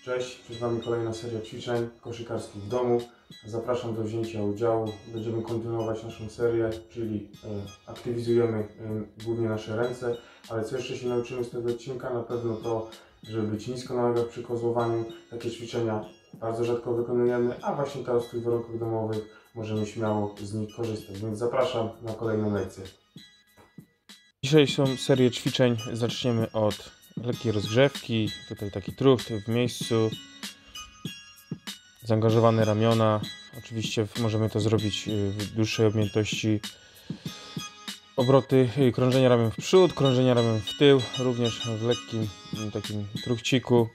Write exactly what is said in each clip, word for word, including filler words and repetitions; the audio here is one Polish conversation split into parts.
Cześć, przed Wami kolejna seria ćwiczeń koszykarskich w domu. Zapraszam do wzięcia udziału. Będziemy kontynuować naszą serię, czyli y, aktywizujemy y, głównie nasze ręce, ale co jeszcze się nauczymy z tego odcinka, na pewno to, żeby być nisko na nogach przy kozłowaniu. Takie ćwiczenia bardzo rzadko wykonujemy, a właśnie teraz w tych warunkach domowych możemy śmiało z nich korzystać, więc zapraszam na kolejną lekcję. Dzisiejszą serię ćwiczeń zaczniemy od lekkiej rozgrzewki. Tutaj taki trucht w miejscu, zaangażowane ramiona. Oczywiście możemy to zrobić w dłuższej objętości. Obroty, krążenia ramion w przód, krążenia ramion w tył, również w lekkim takim truchciku.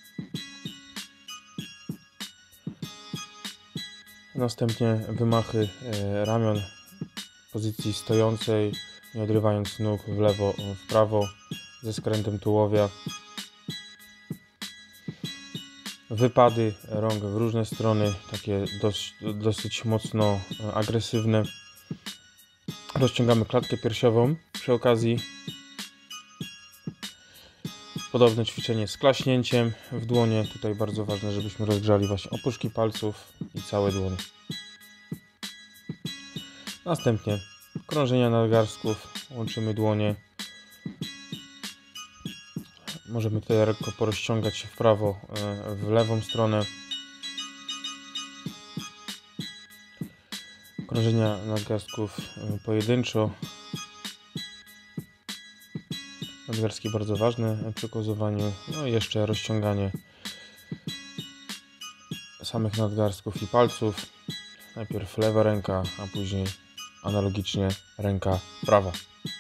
Następnie wymachy ramion w pozycji stojącej, nie odrywając nóg w lewo, w prawo, ze skrętem tułowia. Wypady rąk w różne strony, takie dosyć, dosyć mocno agresywne. Rozciągamy klatkę piersiową przy okazji. Podobne ćwiczenie z klaśnięciem w dłonie. Tutaj bardzo ważne, żebyśmy rozgrzali właśnie opuszki palców i całe dłonie. Następnie krążenia nadgarstków, łączymy dłonie. Możemy tutaj lekko porozciągać się w prawo, w lewą stronę. Krążenia nadgarstków pojedynczo. Nadgarstki bardzo ważne przy kozłowaniu. No i jeszcze rozciąganie samych nadgarstków i palców. Najpierw lewa ręka, a później analogicznie ręka prawa.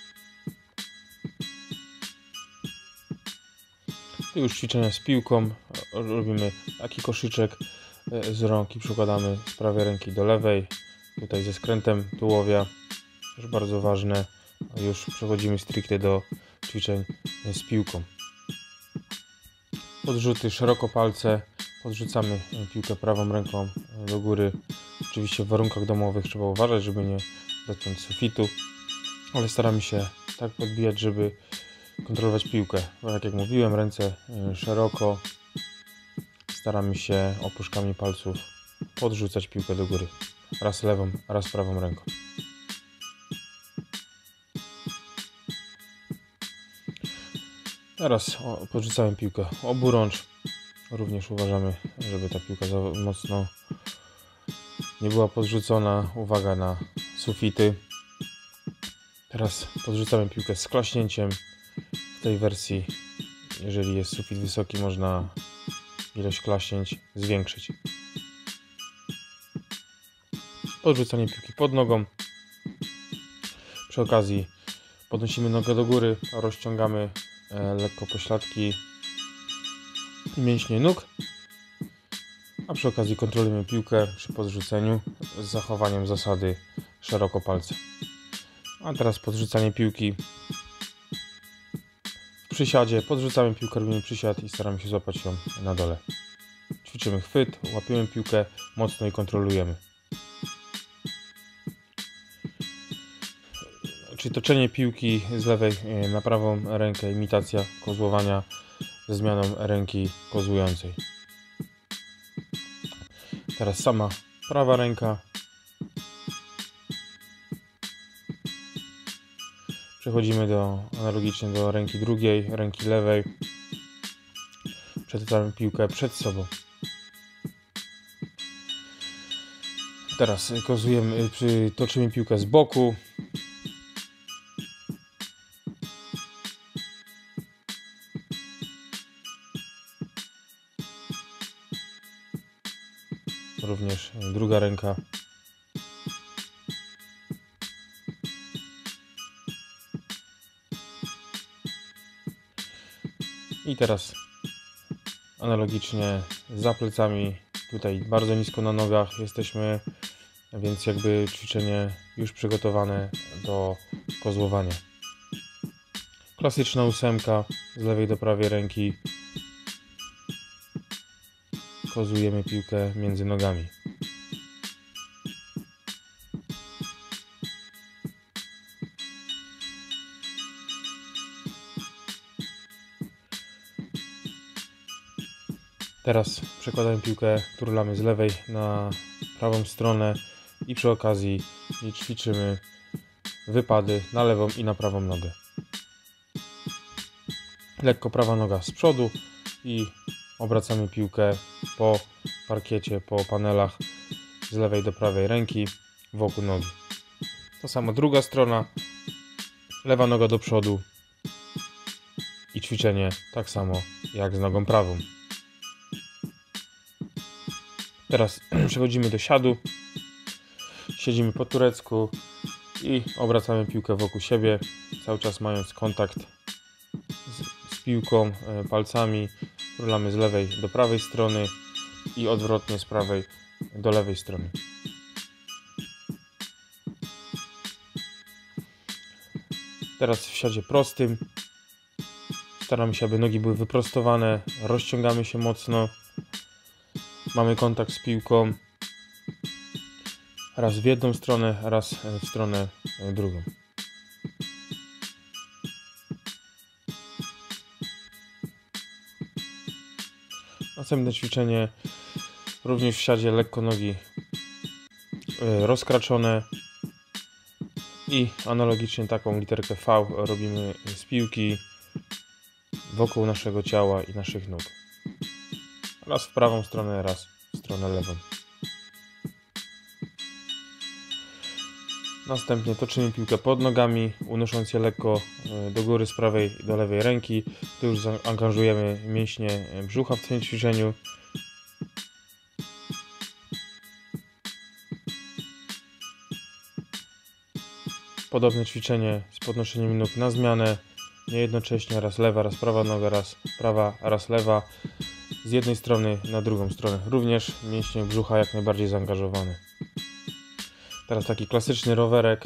Tu już ćwiczenia z piłką. Robimy taki koszyczek z rąk i przykładamy z prawej ręki do lewej. Tutaj ze skrętem tułowia. Też bardzo ważne. A już przechodzimy stricte do ćwiczeń z piłką. Podrzuty, szeroko palce. Podrzucamy piłkę prawą ręką do góry. Oczywiście w warunkach domowych trzeba uważać, żeby nie dotknąć sufitu. Ale staramy się tak podbijać, żeby kontrolować piłkę. Bo tak jak mówiłem, ręce szeroko. Staramy się opuszkami palców podrzucać piłkę do góry. Raz lewą, raz prawą ręką. Teraz podrzucamy piłkę oburącz. Również uważamy, żeby ta piłka za mocno nie była podrzucona. Uwaga na sufity. Teraz podrzucamy piłkę z klaśnięciem. W tej wersji, jeżeli jest sufit wysoki, można ilość klaśnięć zwiększyć. Podrzucanie piłki pod nogą. Przy okazji podnosimy nogę do góry, rozciągamy lekko pośladki i mięśnie nóg. A przy okazji kontrolujemy piłkę przy podrzuceniu z zachowaniem zasady szeroko palce. A teraz podrzucanie piłki w przysiadzie. Podrzucamy piłkę, robimy przysiad i staramy się złapać ją na dole. Ćwiczymy chwyt, łapiemy piłkę mocno i kontrolujemy. Czyli toczenie piłki z lewej na prawą rękę, imitacja kozłowania ze zmianą ręki kozłującej. Teraz sama prawa ręka. Przechodzimy do, analogicznie do ręki drugiej, ręki lewej. Przetrwamy piłkę przed sobą. Teraz kozujemy, toczymy piłkę z boku. Również druga ręka. I teraz analogicznie za plecami, tutaj bardzo nisko na nogach jesteśmy, więc jakby ćwiczenie już przygotowane do kozłowania. Klasyczna ósemka z lewej do prawej ręki. Kozujemy piłkę między nogami. Teraz przekładamy piłkę, turlamy z lewej na prawą stronę i przy okazji ćwiczymy wypady na lewą i na prawą nogę. Lekko prawa noga z przodu i obracamy piłkę po parkiecie, po panelach z lewej do prawej ręki wokół nogi. To samo druga strona, lewa noga do przodu i ćwiczenie tak samo jak z nogą prawą. Teraz przechodzimy do siadu, siedzimy po turecku i obracamy piłkę wokół siebie, cały czas mając kontakt z, z piłką palcami, turlamy z lewej do prawej strony i odwrotnie z prawej do lewej strony. Teraz w siadzie prostym staramy się, aby nogi były wyprostowane, rozciągamy się mocno, mamy kontakt z piłką raz w jedną stronę, raz w stronę drugą. Następne ćwiczenie również w siadzie, lekko nogi rozkraczone i analogicznie taką literkę V robimy z piłki wokół naszego ciała i naszych nóg. Raz w prawą stronę, raz w stronę lewą. Następnie toczymy piłkę pod nogami, unosząc je lekko do góry z prawej do lewej ręki. Tu już zaangażujemy mięśnie brzucha w tym ćwiczeniu. Podobne ćwiczenie z podnoszeniem nóg na zmianę, niejednocześnie raz lewa, raz prawa noga, raz prawa, raz lewa, z jednej strony na drugą stronę. Również mięśnie brzucha jak najbardziej zaangażowane. Teraz taki klasyczny rowerek.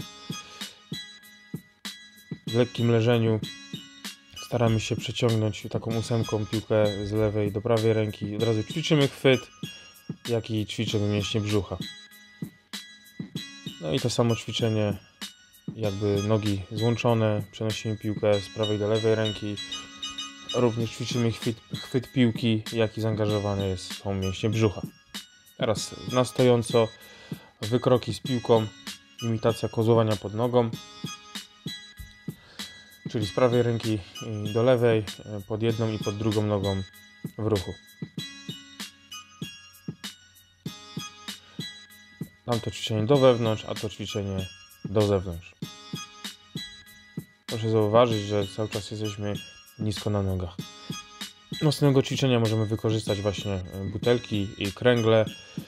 W lekkim leżeniu staramy się przeciągnąć taką ósemką piłkę z lewej do prawej ręki. Od razu ćwiczymy chwyt, jak i ćwiczymy mięśnie brzucha. No i to samo ćwiczenie, jakby nogi złączone, przenosimy piłkę z prawej do lewej ręki. Również ćwiczymy chwyt, chwyt piłki, jak i zaangażowane jest, są mięśnie brzucha. Teraz na stojąco wykroki z piłką, imitacja kozłowania pod nogą, czyli z prawej ręki do lewej, pod jedną i pod drugą nogą w ruchu. Tamto ćwiczenie do wewnątrz, a to ćwiczenie do zewnątrz. Proszę zauważyć, że cały czas jesteśmy nisko na nogach. Do następnego ćwiczenia możemy wykorzystać właśnie butelki i kręgle,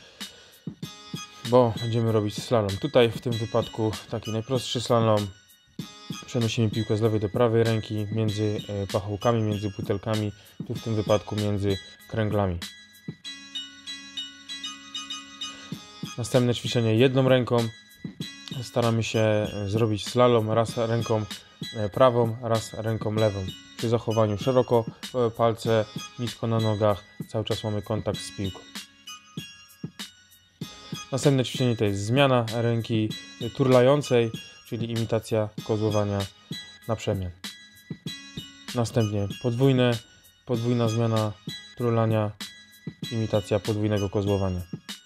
bo będziemy robić slalom. Tutaj w tym wypadku taki najprostszy slalom. Przenosimy piłkę z lewej do prawej ręki między pachołkami, między butelkami, tu w tym wypadku między kręglami. Następne ćwiczenie jedną ręką. Staramy się zrobić slalom raz ręką prawą, raz ręką lewą. Przy zachowaniu szeroko palce, nisko na nogach, cały czas mamy kontakt z piłką. Następne ćwiczenie to jest zmiana ręki turlającej, czyli imitacja kozłowania na przemian. Następnie podwójne, podwójna zmiana turlania, imitacja podwójnego kozłowania.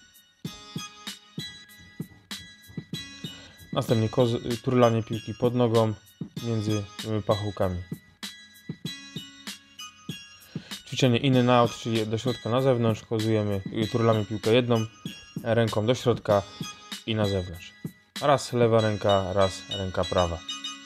Następnie koz, turlanie piłki pod nogą między pachołkami. Ćwiczenie in and out, czyli do środka na zewnątrz, kozujemy, turlamy piłkę jedną ręką do środka i na zewnątrz. Raz lewa ręka, raz ręka prawa.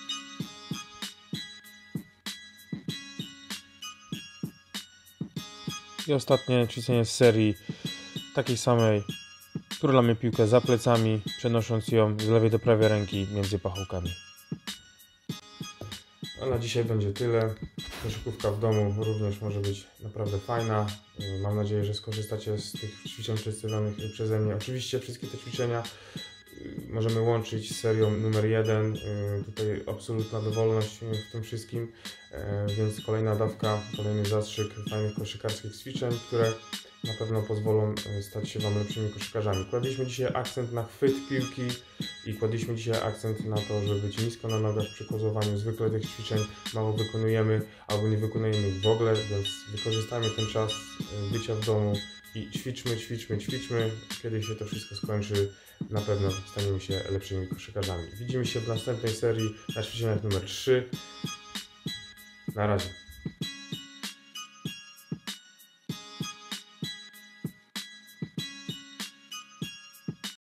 I ostatnie ćwiczenie z serii takiej samej. Turlamy piłkę za plecami, przenosząc ją z lewej do prawej ręki między pachołkami. A na dzisiaj będzie tyle. Koszykówka w domu również może być naprawdę fajna. Mam nadzieję, że skorzystacie z tych ćwiczeń przedstawionych przeze mnie. Oczywiście wszystkie te ćwiczenia możemy łączyć z serią numer jeden. Tutaj absolutna dowolność w tym wszystkim, więc kolejna dawka, kolejny zastrzyk fajnych koszykarskich ćwiczeń, które na pewno pozwolą stać się Wam lepszymi koszykarzami. Kładliśmy dzisiaj akcent na chwyt piłki i kładliśmy dzisiaj akcent na to, żeby być nisko na nogach przy kozłowaniu. Zwykle tych ćwiczeń mało wykonujemy albo nie wykonujemy ich w ogóle, więc wykorzystajmy ten czas bycia w domu i ćwiczmy, ćwiczmy, ćwiczmy. Kiedy się to wszystko skończy, na pewno staniemy się lepszymi koszykarzami. Widzimy się w następnej serii na ćwiczeniach numer trzy. Na razie.